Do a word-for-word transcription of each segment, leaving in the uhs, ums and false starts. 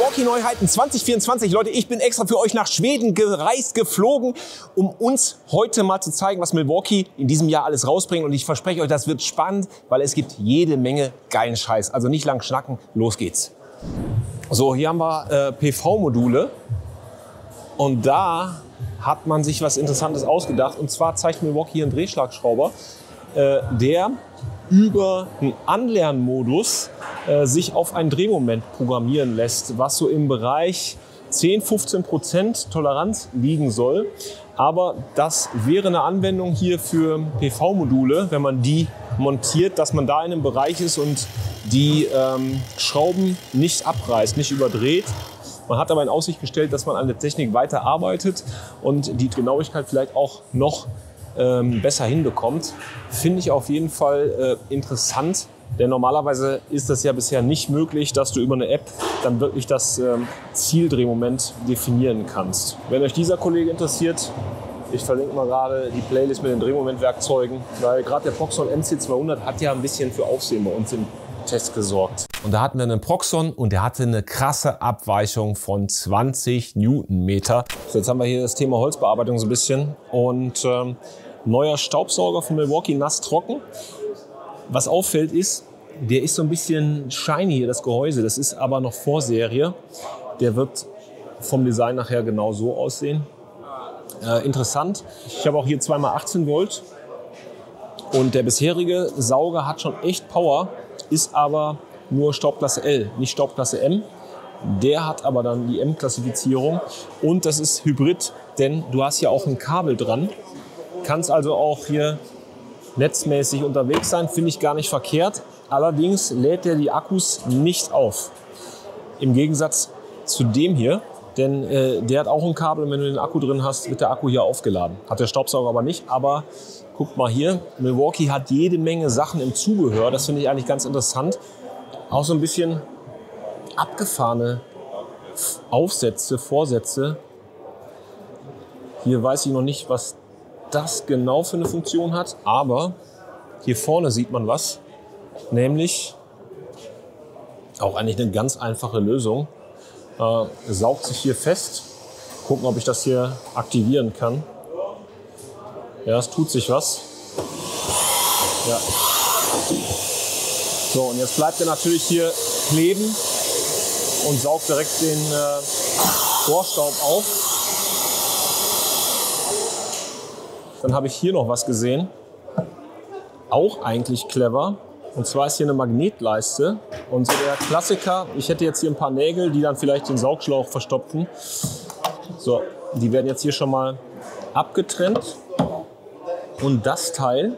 Milwaukee-Neuheiten zwanzig vierundzwanzig. Leute, ich bin extra für euch nach Schweden gereist, geflogen, um uns heute mal zu zeigen, was Milwaukee in diesem Jahr alles rausbringt. Und ich verspreche euch, das wird spannend, weil es gibt jede Menge geilen Scheiß. Also nicht lang schnacken, los geht's. So, hier haben wir äh, P V-Module. Und da hat man sich was Interessantes ausgedacht. Und zwar zeigt Milwaukee hier einen Drehschlagschrauber, äh, der über einen Anlernmodus äh, sich auf ein Drehmoment programmieren lässt, was so im Bereich zehn, fünfzehn Prozent Toleranz liegen soll. Aber das wäre eine Anwendung hier für P V-Module, wenn man die montiert, dass man da in einem Bereich ist und die ähm, Schrauben nicht abreißt, nicht überdreht. Man hat aber in Aussicht gestellt, dass man an der Technik weiter arbeitet und die Genauigkeit vielleicht auch noch ähm, besser hinbekommt. Finde ich auf jeden Fall äh, interessant, denn normalerweise ist das ja bisher nicht möglich, dass du über eine App dann wirklich das ähm, Zieldrehmoment definieren kannst. Wenn euch dieser Kollege interessiert, ich verlinke mal gerade die Playlist mit den Drehmomentwerkzeugen, weil gerade der Proxxon M C zweihundert hat ja ein bisschen für Aufsehen bei uns im Test gesorgt. Und da hatten wir einen Proxxon und der hatte eine krasse Abweichung von zwanzig Newtonmeter. So, jetzt haben wir hier das Thema Holzbearbeitung so ein bisschen und ähm, neuer Staubsauger von Milwaukee, nass trocken. Was auffällt ist, der ist so ein bisschen shiny hier, das Gehäuse. Das ist aber noch Vorserie. Der wird vom Design nachher genau so aussehen. Äh, interessant. Ich habe auch hier zwei mal achtzehn Volt. Und der bisherige Sauger hat schon echt Power, ist aber nur Staubklasse L, nicht Staubklasse M. Der hat aber dann die M-Klassifizierung. Und das ist Hybrid, denn du hast hier auch ein Kabel dran. Kannst also auch hier netzmäßig unterwegs sein, finde ich gar nicht verkehrt. Allerdings lädt er die Akkus nicht auf. Im Gegensatz zu dem hier, denn äh, der hat auch ein Kabel und wenn du den Akku drin hast, wird der Akku hier aufgeladen. Hat der Staubsauger aber nicht, aber guckt mal hier, Milwaukee hat jede Menge Sachen im Zubehör, das finde ich eigentlich ganz interessant. Auch so ein bisschen abgefahrene Aufsätze, Vorsätze. Hier weiß ich noch nicht, was das genau für eine Funktion hat, aber hier vorne sieht man was, nämlich auch eigentlich eine ganz einfache Lösung. Äh, saugt sich hier fest. Gucken, ob ich das hier aktivieren kann. Ja, es tut sich was. Ja. So, und jetzt bleibt er natürlich hier kleben und saugt direkt den äh, Bohrstaub auf. Dann habe ich hier noch was gesehen, auch eigentlich clever. Und zwar ist hier eine Magnetleiste. Und so der Klassiker, ich hätte jetzt hier ein paar Nägel, die dann vielleicht den Saugschlauch verstopfen. So, die werden jetzt hier schon mal abgetrennt. Und das Teil,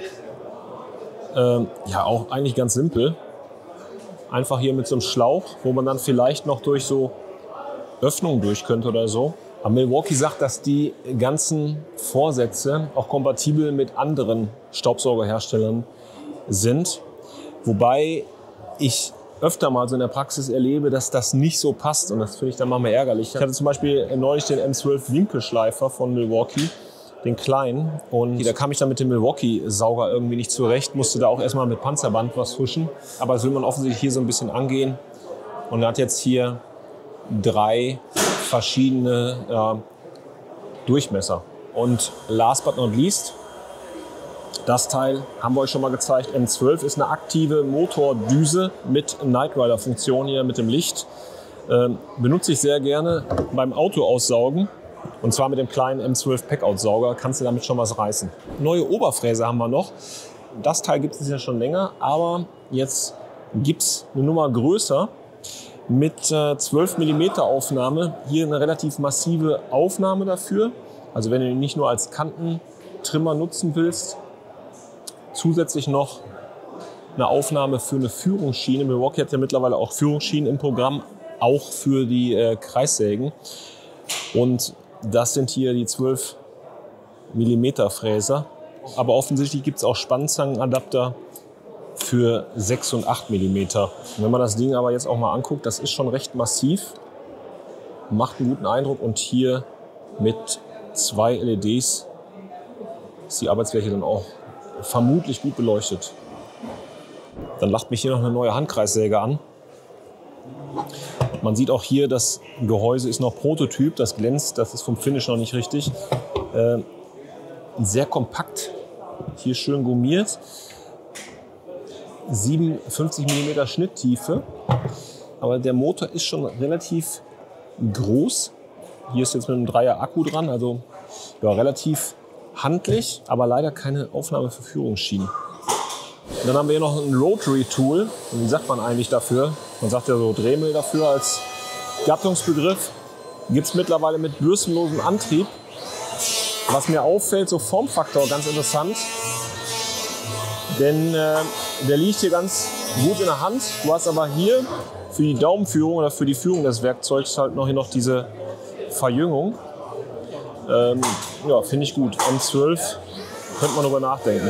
äh, ja auch eigentlich ganz simpel, einfach hier mit so einem Schlauch, wo man dann vielleicht noch durch so Öffnungen durch könnte oder so. Aber Milwaukee sagt, dass die ganzen Vorsätze auch kompatibel mit anderen Staubsaugerherstellern sind. Wobei ich öfter mal so in der Praxis erlebe, dass das nicht so passt. Und das finde ich dann manchmal ärgerlich. Ich hatte zum Beispiel neulich den M zwölf Winkelschleifer von Milwaukee, den kleinen. Und da kam ich dann mit dem Milwaukee-Sauger irgendwie nicht zurecht. Musste da auch erstmal mit Panzerband was huschen. Aber das will man offensichtlich hier so ein bisschen angehen. Und er hat jetzt hier drei verschiedene äh, Durchmesser. Und last but not least, das Teil haben wir euch schon mal gezeigt. M zwölf ist eine aktive Motordüse mit Knight Rider Funktion hier mit dem Licht. Ähm, benutze ich sehr gerne beim Autoaussaugen. Und zwar mit dem kleinen M zwölf Packout-Sauger kannst du damit schon was reißen. Neue Oberfräse haben wir noch. Das Teil gibt es ja schon länger, aber jetzt gibt es eine Nummer größer. Mit äh, zwölf Millimeter Aufnahme, hier eine relativ massive Aufnahme dafür. Also wenn du ihn nicht nur als Kantentrimmer nutzen willst, zusätzlich noch eine Aufnahme für eine Führungsschiene. Milwaukee hat ja mittlerweile auch Führungsschienen im Programm, auch für die äh, Kreissägen. Und das sind hier die zwölf Millimeter Fräser. Aber offensichtlich gibt es auch Spannzangenadapter für sechs und acht Millimeter. Und wenn man das Ding aber jetzt auch mal anguckt, das ist schon recht massiv, macht einen guten Eindruck und hier mit zwei L E Ds ist die Arbeitsfläche dann auch vermutlich gut beleuchtet. Dann lacht mich hier noch eine neue Handkreissäge an. Man sieht auch hier, das Gehäuse ist noch Prototyp, das glänzt, das ist vom Finish noch nicht richtig. Äh, sehr kompakt, hier schön gummiert. siebenundfünfzig Millimeter Schnitttiefe, aber der Motor ist schon relativ groß. Hier ist jetzt mit einem Dreier Akku dran, also ja, relativ handlich, aber leider keine Aufnahme für Führungsschienen. Und dann haben wir hier noch ein Rotary Tool. Und wie sagt man eigentlich dafür? Man sagt ja so Dremel dafür als Gattungsbegriff. Gibt es mittlerweile mit bürstenlosem Antrieb. Was mir auffällt, so Formfaktor, ganz interessant. Denn äh, der liegt hier ganz gut in der Hand. Du hast aber hier für die Daumenführung oder für die Führung des Werkzeugs halt noch hier noch diese Verjüngung. Ähm, ja, finde ich gut. M zwölf könnte man darüber nachdenken.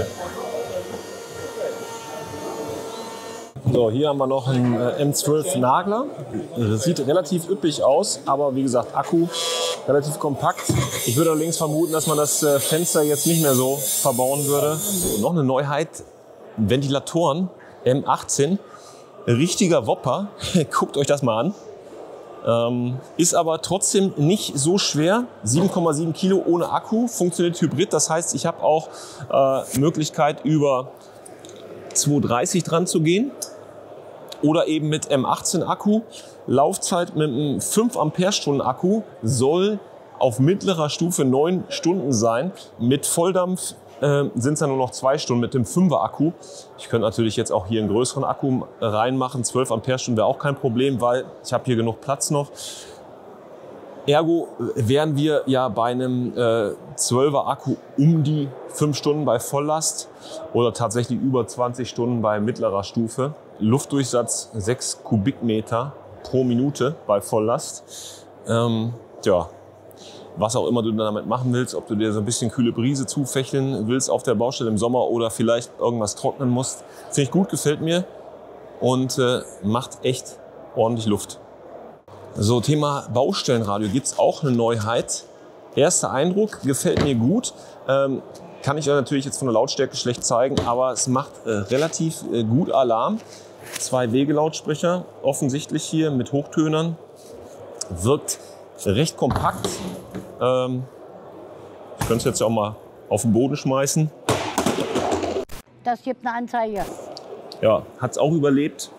So, hier haben wir noch einen äh, M zwölf Nagler. Das sieht relativ üppig aus, aber wie gesagt, Akku relativ kompakt. Ich würde allerdings vermuten, dass man das äh, Fenster jetzt nicht mehr so verbauen würde. So, noch eine Neuheit, Ventilatoren M achtzehn. Richtiger Whopper. Guckt euch das mal an. Ähm, ist aber trotzdem nicht so schwer. sieben Komma sieben Kilo ohne Akku. Funktioniert Hybrid. Das heißt, ich habe auch äh, Möglichkeit, über zweihundertdreißig dran zu gehen. Oder eben mit M achtzehn Akku. Laufzeit mit einem fünf Ampere-Stunden Akku soll auf mittlerer Stufe neun Stunden sein. Mit Volldampf äh, sind es dann nur noch zwei Stunden mit dem fünfer Akku. Ich könnte natürlich jetzt auch hier einen größeren Akku reinmachen. zwölf Ampere-Stunden wäre auch kein Problem, weil ich habe hier genug Platz noch. Ergo wären wir ja bei einem äh, zwölfer Akku um die fünf Stunden bei Volllast oder tatsächlich über zwanzig Stunden bei mittlerer Stufe. Luftdurchsatz sechs Kubikmeter pro Minute bei Volllast. Ähm, ja, was auch immer du damit machen willst, ob du dir so ein bisschen kühle Brise zufächeln willst auf der Baustelle im Sommer oder vielleicht irgendwas trocknen musst. Finde ich gut, gefällt mir und äh, macht echt ordentlich Luft. So, Thema Baustellenradio gibt es auch eine Neuheit. Erster Eindruck, gefällt mir gut. Ähm, kann ich euch natürlich jetzt von der Lautstärke schlecht zeigen, aber es macht äh, relativ äh, gut Alarm. Zwei Wegelautsprecher, offensichtlich hier mit Hochtönern. Wirkt recht kompakt. Ähm, ich könnte es jetzt auch mal auf den Boden schmeißen. Das gibt eine Anzeige. Ja, hat es auch überlebt.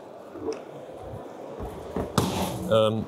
Ähm,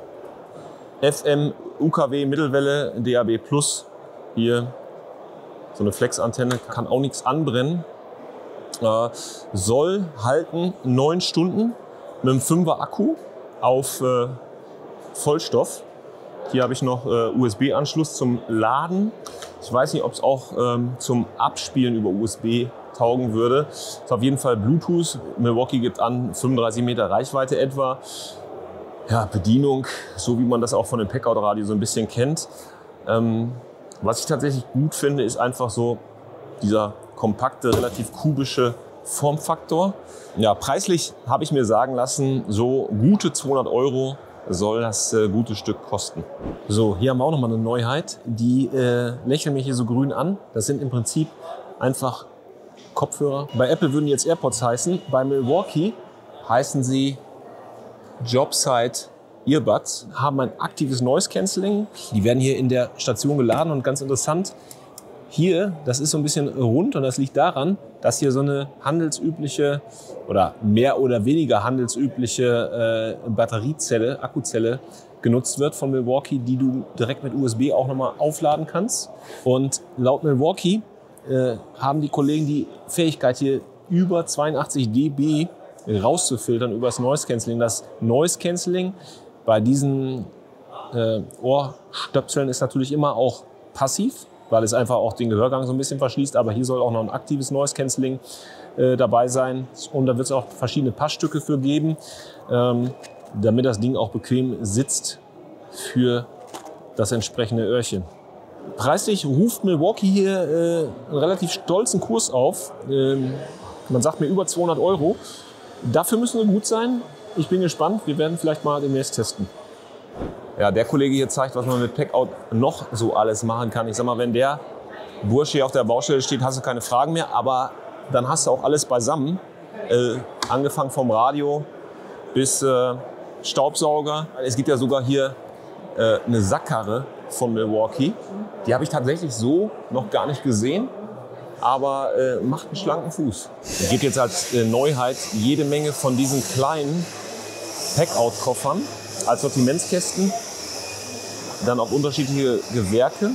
F M, U K W, Mittelwelle, D A B plus. Hier so eine Flex-Antenne, kann auch nichts anbrennen. Äh, soll halten neun Stunden mit einem fünfer Akku auf äh, Vollstoff. Hier habe ich noch äh, U S B-Anschluss zum Laden. Ich weiß nicht, ob es auch ähm, zum Abspielen über U S B taugen würde. Ist auf jeden Fall Bluetooth. Milwaukee gibt an fünfunddreißig Meter Reichweite etwa. Ja, Bedienung, so wie man das auch von dem Packout-Radio so ein bisschen kennt. Ähm, was ich tatsächlich gut finde, ist einfach so dieser kompakte, relativ kubische Formfaktor. Ja, preislich habe ich mir sagen lassen, so gute zweihundert Euro soll das äh, gute Stück kosten. So, hier haben wir auch nochmal eine Neuheit. Die äh, lächeln mich hier so grün an. Das sind im Prinzip einfach Kopfhörer. Bei Apple würden die jetzt AirPods heißen. Bei Milwaukee heißen sie Jobsite Earbuds, haben ein aktives Noise Cancelling. Die werden hier in der Station geladen und ganz interessant, hier, das ist so ein bisschen rund und das liegt daran, dass hier so eine handelsübliche oder mehr oder weniger handelsübliche äh, Batteriezelle, Akkuzelle genutzt wird von Milwaukee, die du direkt mit U S B auch nochmal aufladen kannst. Und laut Milwaukee äh, haben die Kollegen die Fähigkeit, hier über zweiundachtzig Dezibel rauszufiltern über das Noise Cancelling. Das Noise Cancelling bei diesen äh, Ohrstöpseln ist natürlich immer auch passiv, weil es einfach auch den Gehörgang so ein bisschen verschließt. Aber hier soll auch noch ein aktives Noise Cancelling äh, dabei sein. Und da wird es auch verschiedene Passstücke für geben, ähm, damit das Ding auch bequem sitzt für das entsprechende Öhrchen. Preislich ruft Milwaukee hier äh, einen relativ stolzen Kurs auf. Ähm, man sagt mir über zweihundert Euro. Dafür müssen wir gut sein. Ich bin gespannt. Wir werden vielleicht mal demnächst testen. Ja, der Kollege hier zeigt, was man mit Packout noch so alles machen kann. Ich sag mal, wenn der Bursche hier auf der Baustelle steht, hast du keine Fragen mehr. Aber dann hast du auch alles beisammen. Äh, angefangen vom Radio bis äh, Staubsauger. Es gibt ja sogar hier äh, eine Sackkarre von Milwaukee. Die habe ich tatsächlich so noch gar nicht gesehen, aber äh, macht einen schlanken Fuß. Es gibt jetzt als äh, Neuheit jede Menge von diesen kleinen Packout-Koffern als Sortimentskästen. Dann auch unterschiedliche Gewerke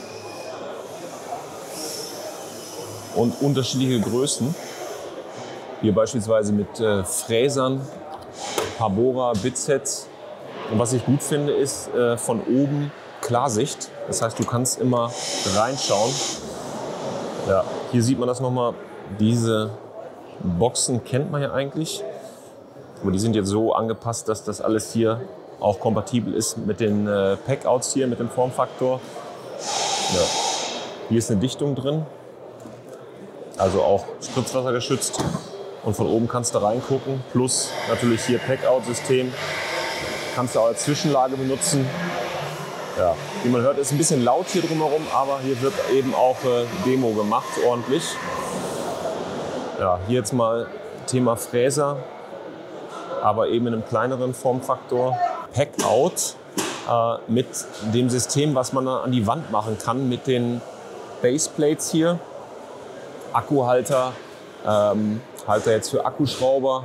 und unterschiedliche Größen. Hier beispielsweise mit äh, Fräsern, Parbora, Bitsets. Und was ich gut finde, ist äh, von oben Klarsicht. Das heißt, du kannst immer reinschauen. Ja, hier sieht man das nochmal. Diese Boxen kennt man ja eigentlich. Aber die sind jetzt so angepasst, dass das alles hier auch kompatibel ist mit den äh, Packouts hier, mit dem Formfaktor. Ja. Hier ist eine Dichtung drin. Also auch Spritzwasser geschützt. Und von oben kannst du reingucken. Plus natürlich hier Packout-System. Kannst du auch als Zwischenlage benutzen. Ja, wie man hört, ist ein bisschen laut hier drumherum, aber hier wird eben auch äh, Demo gemacht, ordentlich. Ja, hier jetzt mal Thema Fräser, aber eben in einem kleineren Formfaktor. Packout äh, mit dem System, was man dann an die Wand machen kann, mit den Baseplates hier. Akkuhalter, ähm, Halter jetzt für Akkuschrauber.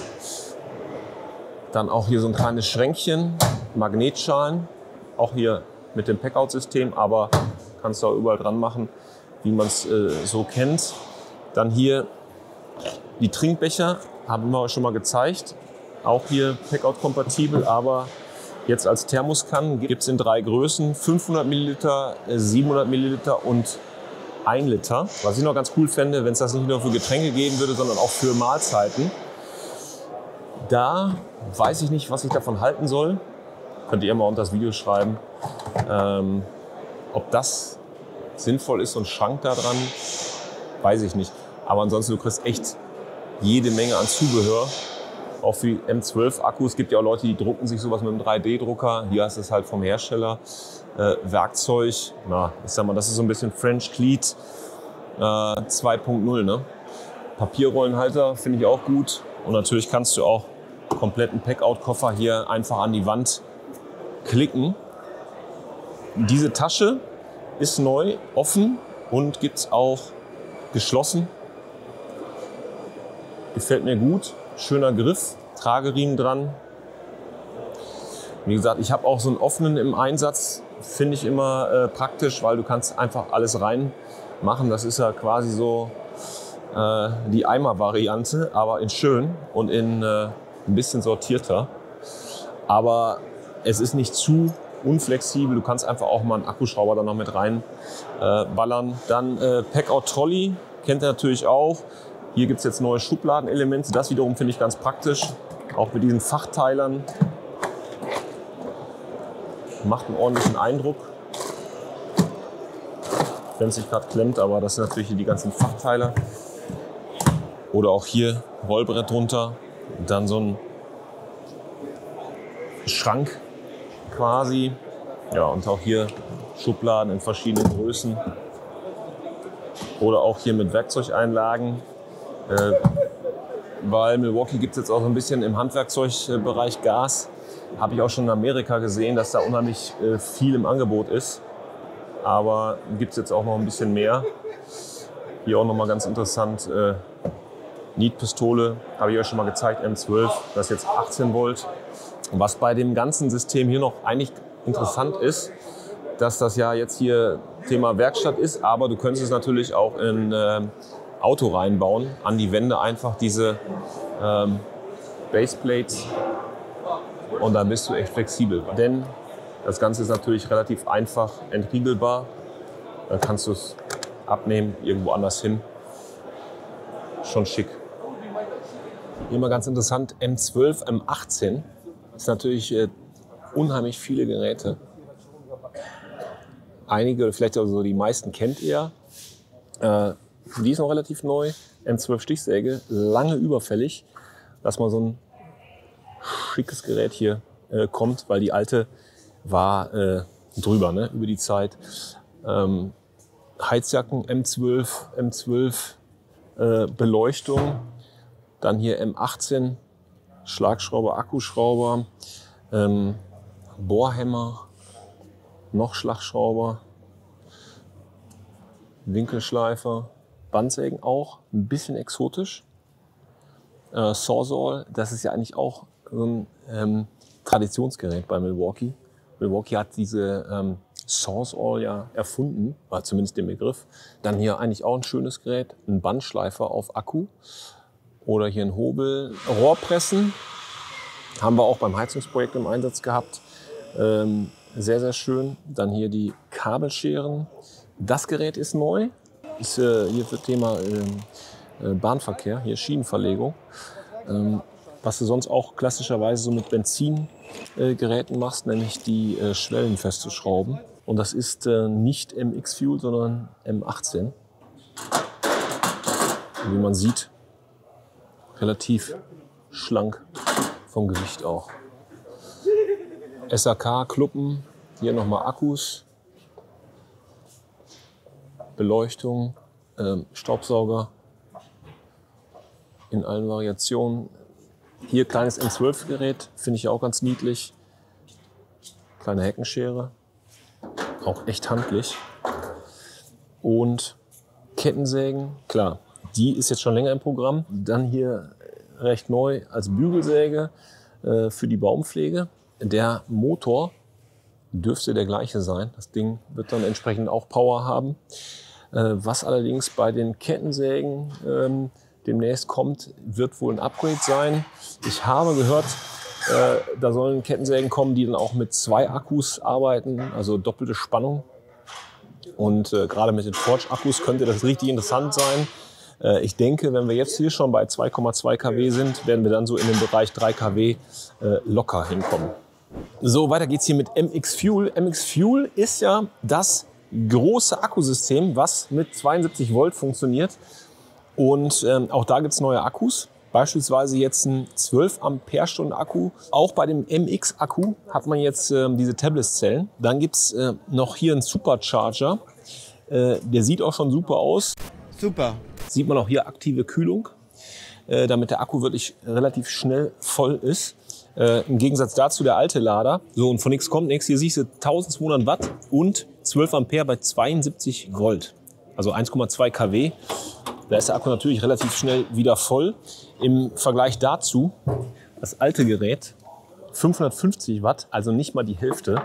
Dann auch hier so ein kleines Schränkchen, Magnetschalen. Auch hier mit dem Packout-System, aber kannst du auch überall dran machen, wie man es äh, so kennt. Dann hier die Trinkbecher, haben wir schon mal gezeigt. Auch hier Packout-kompatibel, aber jetzt als Thermoskannen gibt es in drei Größen: fünfhundert Milliliter, siebenhundert Milliliter und ein Liter. Was ich noch ganz cool fände, wenn es das nicht nur für Getränke geben würde, sondern auch für Mahlzeiten. Da weiß ich nicht, was ich davon halten soll. Könnt ihr mal unter das Video schreiben, ähm, ob das sinnvoll ist, so ein Schrank da dran, weiß ich nicht. Aber ansonsten, du kriegst echt jede Menge an Zubehör, auch für die M zwölf Akkus. Es gibt ja auch Leute, die drucken sich sowas mit einem drei D Drucker. Hier hast du es halt vom Hersteller. Äh, Werkzeug, na, ich sag mal, das ist so ein bisschen French Cleat äh, zwei Punkt null. Ne? Papierrollenhalter finde ich auch gut. Und natürlich kannst du auch kompletten Packout-Koffer hier einfach an die Wand klicken. Diese Tasche ist neu, offen und gibt es auch geschlossen. Gefällt mir gut. Schöner Griff, Trageriemen dran. Wie gesagt, ich habe auch so einen offenen im Einsatz. Finde ich immer äh, praktisch, weil du kannst einfach alles reinmachen. Das ist ja quasi so äh, die Eimer-Variante, aber in schön und in äh, ein bisschen sortierter. Aber es ist nicht zu unflexibel. Du kannst einfach auch mal einen Akkuschrauber da noch mit rein äh, ballern. Dann äh, Packout Trolley, kennt ihr natürlich auch. Hier gibt es jetzt neue Schubladenelemente. Das wiederum finde ich ganz praktisch. Auch mit diesen Fachteilern. Macht einen ordentlichen Eindruck. Wenn es sich gerade klemmt, aber das sind natürlich hier die ganzen Fachteiler. Oder auch hier Rollbrett drunter. Dann so ein Schrank quasi. Ja, und auch hier Schubladen in verschiedenen Größen. Oder auch hier mit Werkzeugeinlagen. Äh, weil Milwaukee gibt es jetzt auch so ein bisschen im Handwerkzeugbereich Gas. Habe ich auch schon in Amerika gesehen, dass da unheimlich äh, viel im Angebot ist. Aber gibt es jetzt auch noch ein bisschen mehr. Hier auch noch mal ganz interessant. Äh, Nietpistole, habe ich euch schon mal gezeigt, M zwölf. Das ist jetzt achtzehn Volt. Was bei dem ganzen System hier noch eigentlich interessant ist, dass das ja jetzt hier Thema Werkstatt ist, aber du könntest es natürlich auch in äh, Auto reinbauen, an die Wände einfach diese ähm, Baseplates, und dann bist du echt flexibel. Denn das Ganze ist natürlich relativ einfach entriegelbar. Dann kannst du es abnehmen, irgendwo anders hin. Schon schick. Hier mal ganz interessant, M zwölf, M achtzehn. Das sind natürlich äh, unheimlich viele Geräte. Einige oder vielleicht also die meisten kennt ihr. Äh, die ist noch relativ neu. M zwölf Stichsäge, lange überfällig, dass mal so ein schickes Gerät hier äh, kommt, weil die alte war äh, drüber, ne, über die Zeit. Ähm, Heizjacken M zwölf, M zwölf äh, Beleuchtung, dann hier M achtzehn Schlagschrauber, Akkuschrauber, Ähm, Bohrhämmer, noch Schlagschrauber, Winkelschleifer, Bandsägen auch, ein bisschen exotisch. Äh, Sawzall, das ist ja eigentlich auch so ein ähm, Traditionsgerät bei Milwaukee. Milwaukee hat diese ähm, Sawzall ja erfunden, war zumindest den Begriff. Dann hier eigentlich auch ein schönes Gerät, ein Bandschleifer auf Akku oder hier ein Hobel. Rohrpressen haben wir auch beim Heizungsprojekt im Einsatz gehabt. Ähm, sehr, sehr schön. Dann hier die Kabelscheren. Das Gerät ist neu. Ist äh, hier für Thema äh, Bahnverkehr, hier Schienenverlegung. Ähm, was du sonst auch klassischerweise so mit Benzingeräten äh, machst, nämlich die äh, Schwellen festzuschrauben. Und das ist äh, nicht M X Fuel, sondern M achtzehn. Wie man sieht, relativ schlank vom Gewicht auch. S A K-Kluppen, hier nochmal Akkus, Beleuchtung, ähm, Staubsauger in allen Variationen. Hier kleines M zwölf Gerät, finde ich auch ganz niedlich. Kleine Heckenschere, auch echt handlich. Und Kettensägen, klar, die ist jetzt schon länger im Programm. Dann hier recht neu als Bügelsäge äh, für die Baumpflege. Der Motor dürfte der gleiche sein. Das Ding wird dann entsprechend auch Power haben. Äh, was allerdings bei den Kettensägen ähm, demnächst kommt, wird wohl ein Upgrade sein. Ich habe gehört, äh, da sollen Kettensägen kommen, die dann auch mit zwei Akkus arbeiten, also doppelte Spannung. Und äh, gerade mit den Forge-Akkus könnte das richtig interessant sein. Äh, ich denke, wenn wir jetzt hier schon bei zwei Komma zwei Kilowatt sind, werden wir dann so in den Bereich drei Kilowatt äh, locker hinkommen. So, weiter geht's hier mit M X Fuel. M X Fuel ist ja das große Akkusystem, was mit zweiundsiebzig Volt funktioniert. Und ähm, auch da gibt's neue Akkus. Beispielsweise jetzt ein zwölf Ampere-Stunden Akku. Auch bei dem M X-Akku hat man jetzt ähm, diese Tabless-Zellen. Dann gibt's äh, noch hier einen Supercharger. Äh, der sieht auch schon super aus. Super. Sieht man auch hier aktive Kühlung, äh, damit der Akku wirklich relativ schnell voll ist. Äh, Im Gegensatz dazu der alte Lader. So, und von nichts kommt nichts. Hier siehst du eintausendzweihundert Watt und zwölf Ampere bei zweiundsiebzig Volt. Also eins Komma zwei Kilowatt. Da ist der Akku natürlich relativ schnell wieder voll. Im Vergleich dazu das alte Gerät fünfhundertfünfzig Watt, also nicht mal die Hälfte.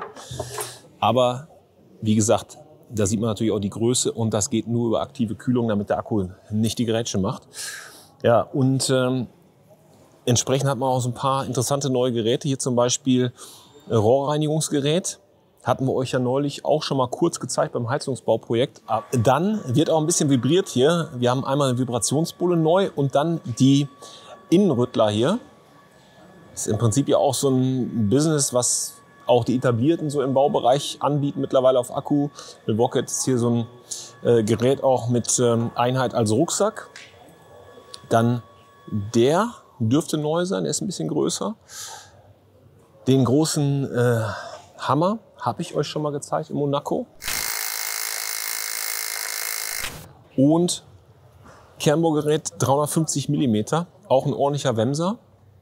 Aber wie gesagt, da sieht man natürlich auch die Größe und das geht nur über aktive Kühlung, damit der Akku nicht die Grätsche macht. Ja, und ähm, entsprechend hat man auch so ein paar interessante neue Geräte. Hier zum Beispiel ein Rohrreinigungsgerät. Hatten wir euch ja neulich auch schon mal kurz gezeigt beim Heizungsbauprojekt. Dann wird auch ein bisschen vibriert hier. Wir haben einmal eine Vibrationsbulle neu und dann die Innenrüttler hier. Das ist im Prinzip ja auch so ein Business, was auch die Etablierten so im Baubereich anbieten, mittlerweile auf Akku. Milwaukee ist hier so ein äh, Gerät auch mit ähm, Einheit als Rucksack. Dann der dürfte neu sein, der ist ein bisschen größer. Den großen äh, Hammer habe ich euch schon mal gezeigt in Monaco. Und Kernbohrgerät dreihundertfünfzig Millimeter, auch ein ordentlicher Wemser.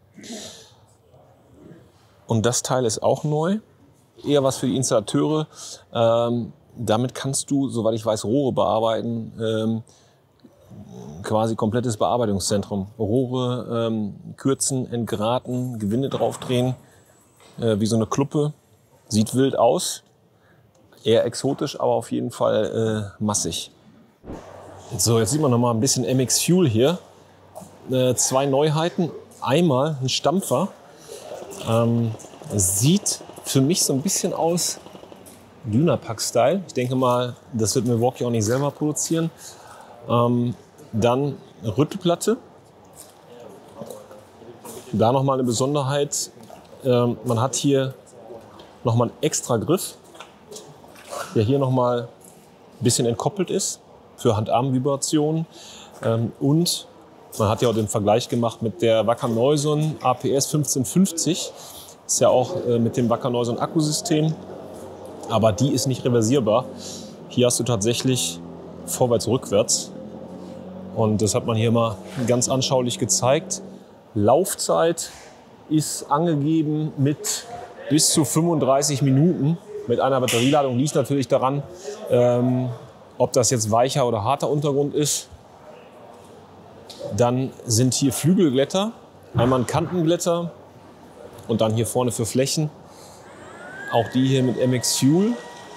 Und das Teil ist auch neu, eher was für die Installateure. Ähm, damit kannst du, soweit ich weiß, Rohre bearbeiten. Ähm, quasi komplettes Bearbeitungszentrum. Rohre ähm, kürzen, entgraten, Gewinde draufdrehen, äh, wie so eine Kluppe. Sieht wild aus, eher exotisch, aber auf jeden Fall äh, massig. So, jetzt sieht man noch mal ein bisschen M X Fuel hier. Äh, zwei Neuheiten. Einmal ein Stampfer. Ähm, sieht für mich so ein bisschen aus Dynapack-Style. Ich denke mal, das wird Milwaukee auch nicht selber produzieren. Ähm, dann Rüttelplatte. Da noch mal eine Besonderheit. Ähm, man hat hier noch mal einen extra Griff, der hier noch mal ein bisschen entkoppelt ist für Hand-Arm-Vibrationen. Ähm, und man hat ja auch den Vergleich gemacht mit der Wacker Neuson A P S fünfzehn fünfzig. Ist ja auch äh, mit dem Wacker Neuson Akkusystem. Aber die ist nicht reversierbar. Hier hast du tatsächlich vorwärts-rückwärts. Und das hat man hier mal ganz anschaulich gezeigt. Laufzeit ist angegeben mit bis zu fünfunddreißig Minuten mit einer Batterieladung. Liegt natürlich daran, ähm, ob das jetzt weicher oder harter Untergrund ist. Dann sind hier Flügelglätter, einmal ein Kantenglätter und dann hier vorne für Flächen. Auch die hier mit M X Fuel.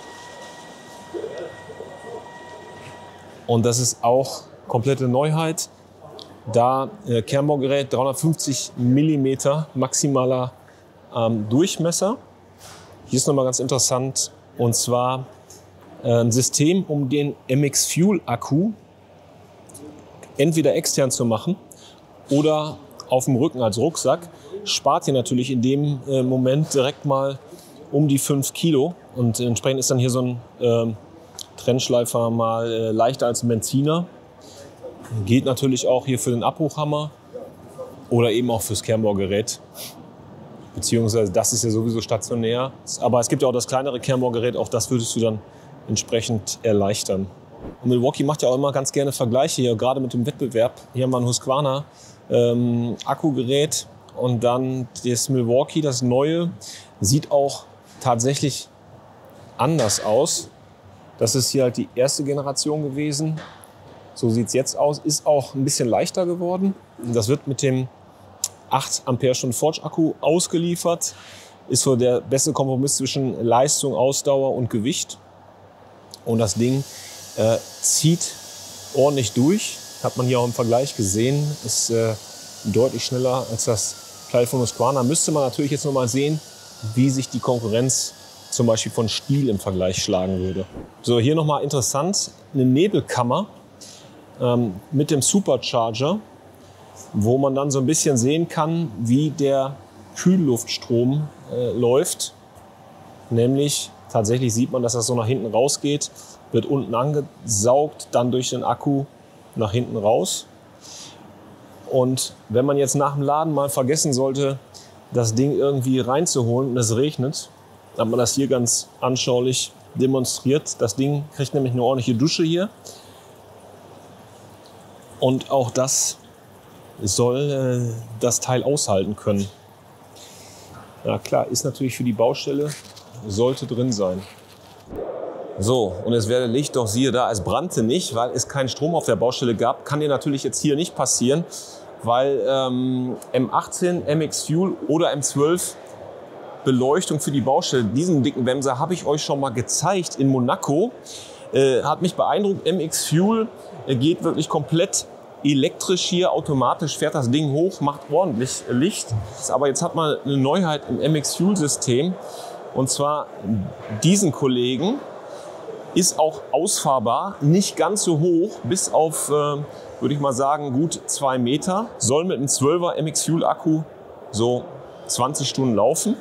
Und das ist auch komplette Neuheit. Da äh, Kernbaugerät, dreihundertfünfzig Millimeter maximaler ähm, Durchmesser. Hier ist nochmal ganz interessant, und zwar äh, ein System, um den M X Fuel Akku entweder extern zu machen oder auf dem Rücken als Rucksack. Spart ihr natürlich in dem äh, Moment direkt mal um die fünf Kilo. Und entsprechend ist dann hier so ein äh, Trennschleifer mal äh, leichter als ein Benziner. Geht natürlich auch hier für den Abbruchhammer oder eben auch fürs Kernbaugerät. Beziehungsweise das ist ja sowieso stationär. Aber es gibt ja auch das kleinere Kernbaugerät, auch das würdest du dann entsprechend erleichtern. Und Milwaukee macht ja auch immer ganz gerne Vergleiche hier, gerade mit dem Wettbewerb. Hier haben wir ein Husqvarna ähm, Akkugerät und dann das Milwaukee, das neue, sieht auch tatsächlich anders aus. Das ist hier halt die erste Generation gewesen. So sieht es jetzt aus. Ist auch ein bisschen leichter geworden. Das wird mit dem acht Ampere-Stunden Forge-Akku ausgeliefert. Ist so der beste Kompromiss zwischen Leistung, Ausdauer und Gewicht. Und das Ding äh, zieht ordentlich durch. Hat man hier auch im Vergleich gesehen. Ist äh, deutlich schneller als das Teil von Husqvarna. Müsste man natürlich jetzt noch mal sehen, wie sich die Konkurrenz zum Beispiel von Stihl im Vergleich schlagen würde. So, hier nochmal interessant, eine Nebelkammer ähm, mit dem Supercharger, wo man dann so ein bisschen sehen kann, wie der Kühlluftstrom äh, läuft. Nämlich tatsächlich sieht man, dass das so nach hinten rausgeht, wird unten angesaugt, dann durch den Akku nach hinten raus. Und wenn man jetzt nach dem Laden mal vergessen sollte, das Ding irgendwie reinzuholen und es regnet, dann hat man das hier ganz anschaulich demonstriert. Das Ding kriegt nämlich eine ordentliche Dusche hier. Und auch das soll äh, das Teil aushalten können. Ja klar, ist natürlich für die Baustelle, sollte drin sein. So, und es werde Licht, doch siehe da, es brannte nicht, weil es keinen Strom auf der Baustelle gab. Kann dir natürlich jetzt hier nicht passieren, weil ähm, M achtzehn, M X Fuel oder M zwölf Beleuchtung für die Baustelle, diesen dicken Wemser habe ich euch schon mal gezeigt in Monaco. Äh, hat mich beeindruckt. M X Fuel äh, geht wirklich komplett elektrisch hier, automatisch fährt das Ding hoch, macht ordentlich Licht. Aber jetzt hat man eine Neuheit im M X Fuel System, und zwar diesen Kollegen. Ist auch ausfahrbar, nicht ganz so hoch, bis auf, äh, würde ich mal sagen, gut zwei Meter. Soll mit einem zwölfer M X Fuel Akku so zwanzig Stunden laufen.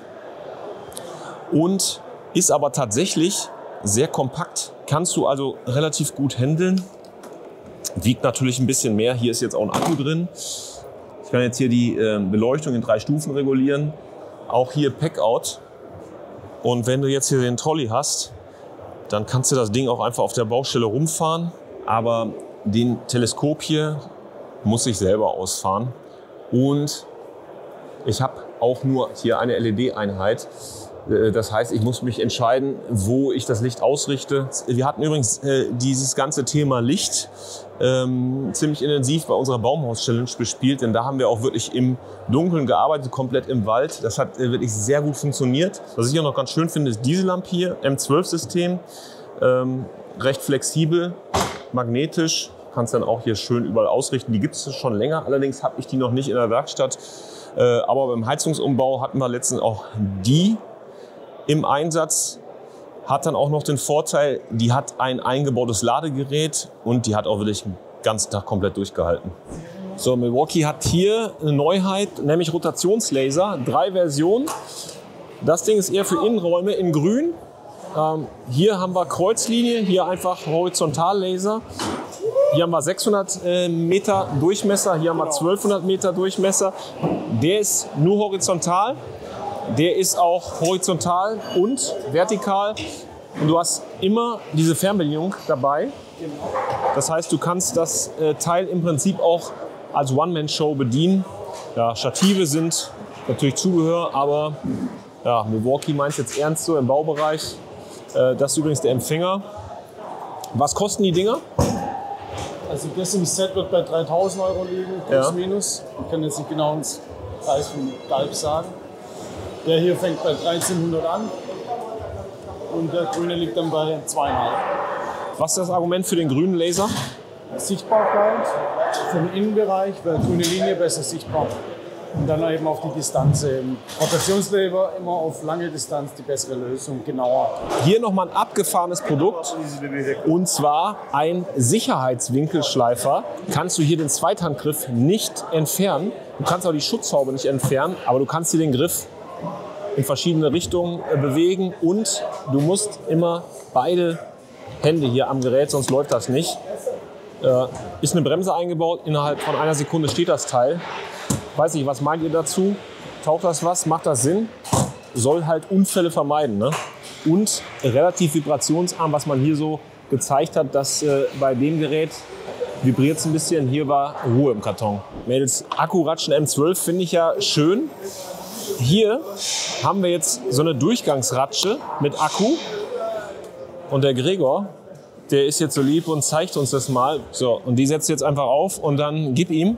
Und ist aber tatsächlich sehr kompakt. Kannst du also relativ gut handeln. Wiegt natürlich ein bisschen mehr. Hier ist jetzt auch ein Akku drin. Ich kann jetzt hier die äh, Beleuchtung in drei Stufen regulieren. Auch hier Packout. Und wenn du jetzt hier den Trolley hast, dann kannst du das Ding auch einfach auf der Baustelle rumfahren. Aber den Teleskop hier muss ich selber ausfahren. Und ich habe auch nur hier eine L E D-Einheit. Das heißt, ich muss mich entscheiden, wo ich das Licht ausrichte. Wir hatten übrigens äh, dieses ganze Thema Licht ähm, ziemlich intensiv bei unserer Baumhaus-Challenge bespielt. Denn da haben wir auch wirklich im Dunkeln gearbeitet, komplett im Wald. Das hat äh, wirklich sehr gut funktioniert. Was ich auch noch ganz schön finde, ist diese Lampe hier, M zwölf System. Ähm, recht flexibel, magnetisch. Kannst dann auch hier schön überall ausrichten. Die gibt es schon länger. Allerdings habe ich die noch nicht in der Werkstatt. Äh, aber beim Heizungsumbau hatten wir letztens auch die im Einsatz. Hat dann auch noch den Vorteil, die hat ein eingebautes Ladegerät und die hat auch wirklich den ganzen Tag komplett durchgehalten. So, Milwaukee hat hier eine Neuheit, nämlich Rotationslaser. Drei Versionen. Das Ding ist eher für Innenräume in grün. Ähm, hier haben wir Kreuzlinie, hier einfach Horizontallaser. Hier haben wir sechshundert äh, Meter Durchmesser, hier haben wir zwölfhundert Meter Durchmesser. Der ist nur horizontal. Der ist auch horizontal und vertikal. Und du hast immer diese Fernbedienung dabei. Das heißt, du kannst das äh, Teil im Prinzip auch als One-Man-Show bedienen. Ja, Stative sind natürlich Zubehör, aber Ja, Milwaukee meint es jetzt ernst so im Baubereich. Äh, das ist übrigens der Empfänger. Was kosten die Dinger? Also das im Set wird bei dreitausend Euro liegen, plus ja. minus. Ich kann jetzt nicht genau den Preis vom Galb sagen. Der hier fängt bei dreizehnhundert an und der grüne liegt dann bei zweieinhalb. Was ist das Argument für den grünen Laser? Sichtbarkeit. Vom Innenbereich wäre grüne Linie besser sichtbar. Und dann eben auf die Distanz. Rotationsleber immer auf lange Distanz die bessere Lösung, genauer. Hier nochmal ein abgefahrenes Produkt. Und zwar ein Sicherheitswinkelschleifer. Kannst du hier den Zweithandgriff nicht entfernen. Du kannst auch die Schutzhaube nicht entfernen, aber du kannst hier den Griff in verschiedene Richtungen bewegen. Und du musst immer beide Hände hier am Gerät, sonst läuft das nicht. Äh, ist eine Bremse eingebaut. Innerhalb von einer Sekunde steht das Teil. Weiß nicht, was meint ihr dazu? Taugt das was? Macht das Sinn? Soll halt Unfälle vermeiden. Ne? Und relativ vibrationsarm, was man hier so gezeigt hat, dass äh, bei dem Gerät vibriert es ein bisschen. Hier war Ruhe im Karton. Mädels, Akkuratschen M zwölf finde ich ja schön. Hier haben wir jetzt so eine Durchgangsratsche mit Akku. Und der Gregor, der ist jetzt so lieb und zeigt uns das mal. So, und die setzt jetzt einfach auf und dann gib ihm.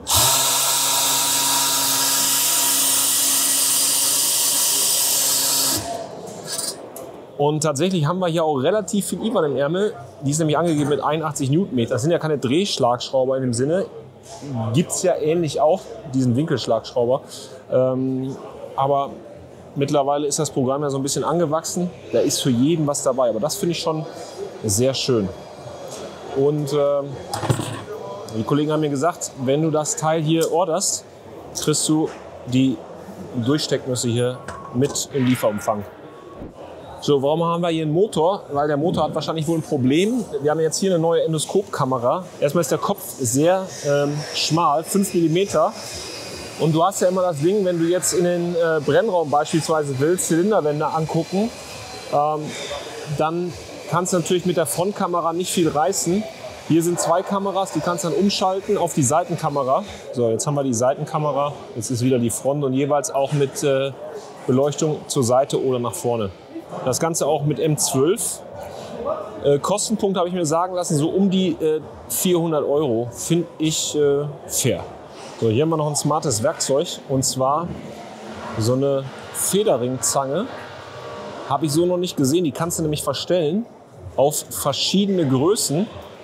Und tatsächlich haben wir hier auch relativ viel I B A N im Ärmel. Die ist nämlich angegeben mit einundachtzig Newtonmeter. Das sind ja keine Drehschlagschrauber in dem Sinne. Gibt es ja ähnlich auch, diesen Winkelschlagschrauber. Ähm, aber mittlerweile ist das Programm ja so ein bisschen angewachsen. Da ist für jeden was dabei. Aber das finde ich schon sehr schön. Und ähm, die Kollegen haben mir gesagt, wenn du das Teil hier orderst, kriegst du die Durchstecknüsse hier mit im Lieferumfang. So, warum haben wir hier einen Motor? Weil der Motor hat wahrscheinlich wohl ein Problem. Wir haben jetzt hier eine neue Endoskopkamera. Erstmal ist der Kopf sehr ähm, schmal, fünf Millimeter. Und du hast ja immer das Ding, wenn du jetzt in den äh, Brennraum beispielsweise willst, Zylinderwände angucken, ähm, dann kannst du natürlich mit der Frontkamera nicht viel reißen. Hier sind zwei Kameras, die kannst du dann umschalten auf die Seitenkamera. So, jetzt haben wir die Seitenkamera. Jetzt ist wieder die Front und jeweils auch mit äh, Beleuchtung zur Seite oder nach vorne. Das Ganze auch mit M zwölf. Äh, Kostenpunkt habe ich mir sagen lassen, so um die äh, vierhundert Euro. Finde ich äh, fair. So, hier haben wir noch ein smartes Werkzeug. Und zwar so eine Federringzange. Habe ich so noch nicht gesehen. Die kannst du nämlich verstellen auf verschiedene Größen,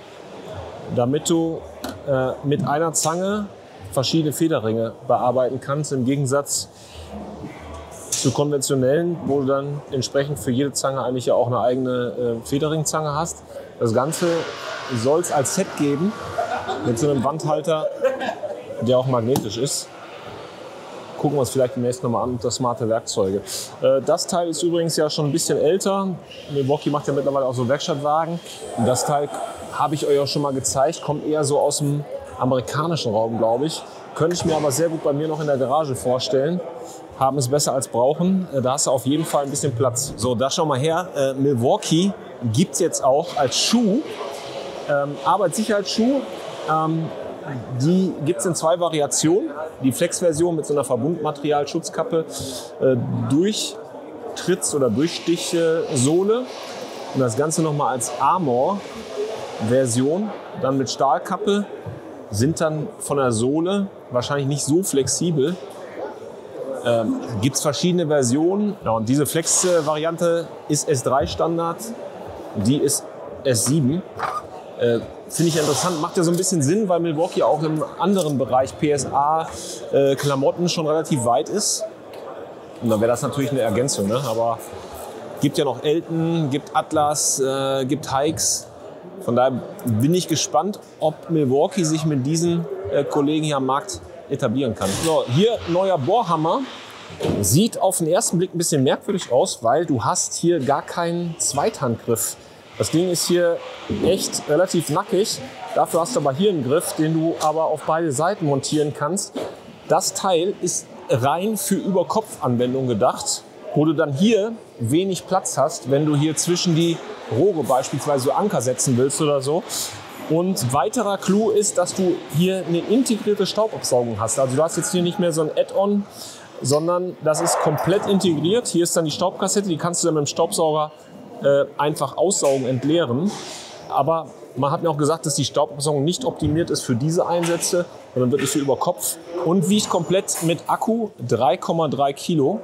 damit du äh, mit einer Zange verschiedene Federringe bearbeiten kannst. Im Gegensatz zu konventionellen, wo du dann entsprechend für jede Zange eigentlich ja auch eine eigene äh, Federringzange hast. Das Ganze soll es als Set geben mit so einem Wandhalter, der auch magnetisch ist. Gucken wir uns vielleicht demnächst nochmal an unter smarte Werkzeuge. Äh, das Teil ist übrigens ja schon ein bisschen älter. Milwaukee macht ja mittlerweile auch so Werkstattwagen. Und das Teil habe ich euch auch schon mal gezeigt, kommt eher so aus dem amerikanischen Raum, glaube ich. Könnte ich mir aber sehr gut bei mir noch in der Garage vorstellen. Haben es besser als brauchen. Da hast du auf jeden Fall ein bisschen Platz. So, da schau mal her. Äh, Milwaukee gibt es jetzt auch als Schuh. Ähm, Arbeitssicherheitsschuh. Ähm, die gibt es in zwei Variationen. Die Flex-Version mit so einer Verbundmaterial-Schutzkappe, äh, Durchtritts- oder Durchstichsohle. Und das Ganze nochmal als Armor-Version. Dann mit Stahlkappe. Sind dann von der Sohle wahrscheinlich nicht so flexibel. Ähm, gibt es verschiedene Versionen. Ja, und diese Flex-Variante ist S drei Standard, die ist S sieben. Äh, Finde ich interessant, macht ja so ein bisschen Sinn, weil Milwaukee auch im anderen Bereich P S A-Klamotten äh, schon relativ weit ist. Und dann wäre das natürlich eine Ergänzung. Ne? Aber gibt ja noch Elton, gibt Atlas, äh, gibt Hikes. Von daher bin ich gespannt, ob Milwaukee sich mit diesen äh, Kollegen hier am Markt etablieren kann. So, hier neuer Bohrhammer. Sieht auf den ersten Blick ein bisschen merkwürdig aus, weil du hast hier gar keinen Zweithandgriff. Das Ding ist hier echt relativ nackig. Dafür hast du aber hier einen Griff, den du aber auf beide Seiten montieren kannst. Das Teil ist rein für Überkopf-Anwendung gedacht, wo du dann hier wenig Platz hast, wenn du hier zwischen die Rohre beispielsweise so Anker setzen willst oder so. Und weiterer Clou ist, dass du hier eine integrierte Staubabsaugung hast. Also du hast jetzt hier nicht mehr so ein Add-on sondern das ist komplett integriert. Hier ist dann die Staubkassette, die kannst du dann mit dem Staubsauger äh, einfach aussaugen, entleeren. Aber man hat mir auch gesagt, dass die Staubsaugung nicht optimiert ist für diese Einsätze, sondern wirklich für über Kopf und wiegt komplett mit Akku drei Komma drei Kilo.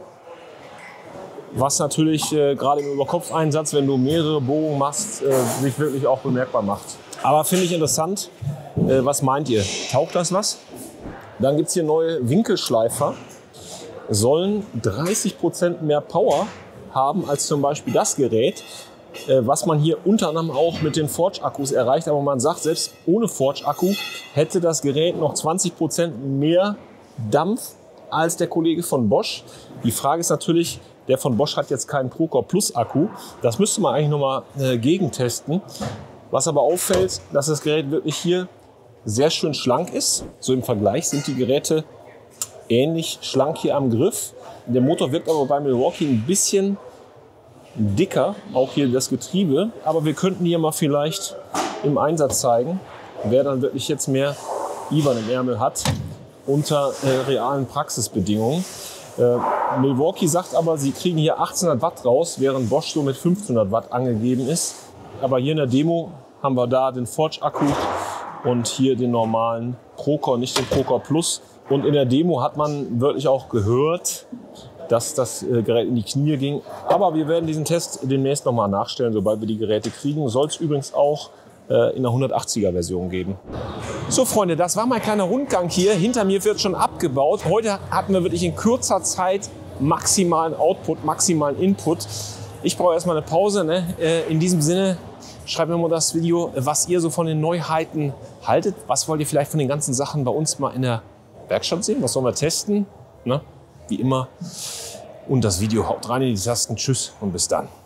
Was natürlich äh, gerade im Überkopfeinsatz, wenn du mehrere Bohrungen machst, äh, sich wirklich auch bemerkbar macht. Aber finde ich interessant. Äh, was meint ihr? Taugt das was? Dann gibt es hier neue Winkelschleifer. Sollen dreißig Prozent mehr Power haben als zum Beispiel das Gerät, äh, was man hier unter anderem auch mit den Forge-Akkus erreicht. Aber man sagt, selbst ohne Forge-Akku hätte das Gerät noch zwanzig Prozent mehr Dampf als der Kollege von Bosch. Die Frage ist natürlich, der von Bosch hat jetzt keinen Procore Plus Akku. Das müsste man eigentlich nochmal äh, gegentesten. Was aber auffällt, dass das Gerät wirklich hier sehr schön schlank ist. So im Vergleich sind die Geräte ähnlich schlank hier am Griff. Der Motor wirkt aber bei Milwaukee ein bisschen dicker, auch hier das Getriebe. Aber wir könnten hier mal vielleicht im Einsatz zeigen, wer dann wirklich jetzt mehr Ivan im Ärmel hat unter äh, realen Praxisbedingungen. Äh, Milwaukee sagt aber, sie kriegen hier achtzehnhundert Watt raus, während Bosch so mit fünfzehnhundert Watt angegeben ist. Aber hier in der Demo haben wir da den Forge-Akku und hier den normalen Procore, nicht den Procore Plus. Und in der Demo hat man wirklich auch gehört, dass das äh, Gerät in die Knie ging. Aber wir werden diesen Test demnächst nochmal nachstellen, sobald wir die Geräte kriegen. Soll es übrigens auch äh, in der hundertachtziger Version geben. So Freunde, das war mein kleiner Rundgang hier. Hinter mir wird schon abgebaut. Heute hatten wir wirklich in kurzer Zeit maximalen Output, maximalen Input. Ich brauche erstmal eine Pause. Ne? In diesem Sinne, schreibt mir mal das Video, was ihr so von den Neuheiten haltet. Was wollt ihr vielleicht von den ganzen Sachen bei uns mal in der Werkstatt sehen? Was sollen wir testen? Ne? Wie immer. Und das Video haut rein in die Tasten. Tschüss und bis dann.